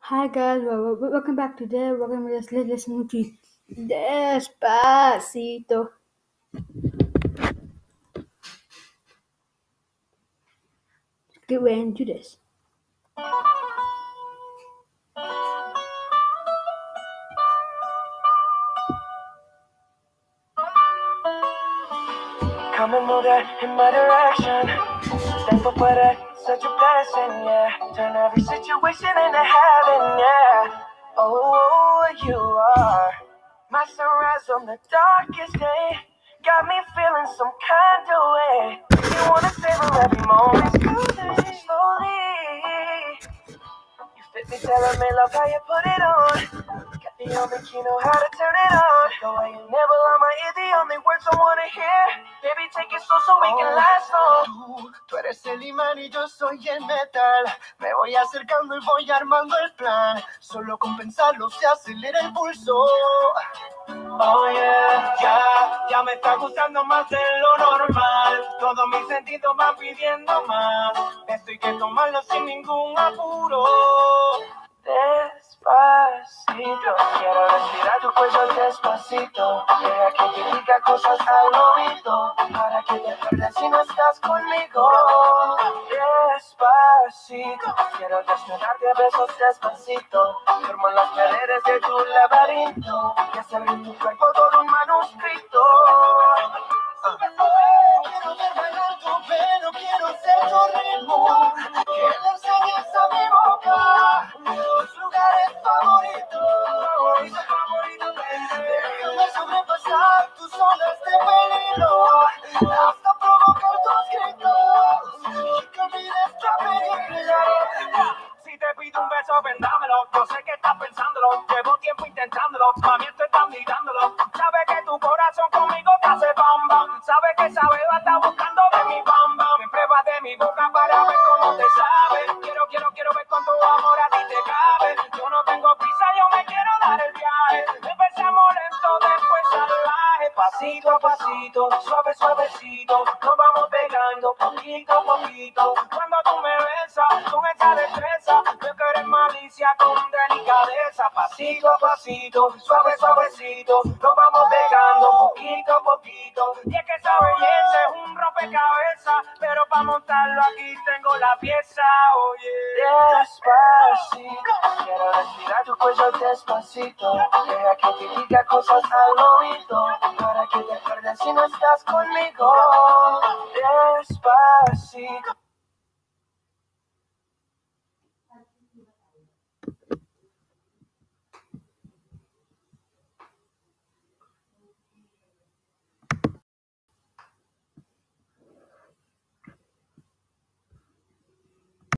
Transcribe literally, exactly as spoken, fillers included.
Hi guys, wel- wel- welcome back today. We're gonna just li- listen to Despacito. Get right into this. Come and move that in my direction. Thankful for that, such a blessing, yeah. Turn every situation into heaven, yeah. Oh, you are my sunrise on the darkest day. Got me feeling some kind of way. You wanna savor every moment slowly, slowly. You fit me, telling me love how you put it on. Got the only key, know how to turn it on. The way you never lie my ear, the only words I wanna hear. Baby, take it slow so we can last long. Tú, tú eres el imán y yo soy el metal. Me voy acercando y voy armando el plan. Solo con pensarlo se acelera el pulso. Oh yeah, ya, ya me está gustando más de lo normal. Todos mis sentidos van pidiendo más. Esto hay que tomarlo sin ningún apuro. Despacito, quiero respirar tu cuello despacito. Deja que te diga cosas al oído, para que te pierdas si no estás conmigo. Despacito, quiero desnudarte a besos despacito. Firmo las paredes de tu laberinto y hacer de tu cuerpo todo un manuscrito. Quiero ver bailar tu pelo, quiero ser tu ritmo. Que le enseñes a mi boca tus lugares favoritos. Favorito, favorito, déjame sobrepasar tus olas de peligro, hasta provocar tus gritos y que olvides tu apellido. Si te pido un beso, vendámelo. Yo sé que estás pensándolo. Llevo tiempo intentándolo. Mami, estoy estás mirándolo. Sabe que tu corazón conmigo te hace bam bam. Sabe que esa beba está buscando de mi bam bam. Me prueba de mi boca para ver cómo te sabe. Quiero, quiero, quiero ver cuánto amor a ti te cabe. Yo no tengo prisa, yo me quiero dar el viaje. Empezamos lento, después salvaje. Pasito a pasito, suave, suavecito. Nos vamos pegando poquito a poquito. Cuando tú me besas con esa destreza, veo que eres malicia con delicadeza. Pasito a pasito, suave, suavecito. Nos vamos pegando poquito a poquito. Y es que esa belleza es un rompecabezas, pero para montarlo aquí tengo la pieza, oye. Despacito, quiero respirar tu cuello despacito. Deja que te diga cosas al oído, para que te pierdas si no estás conmigo. Despacito.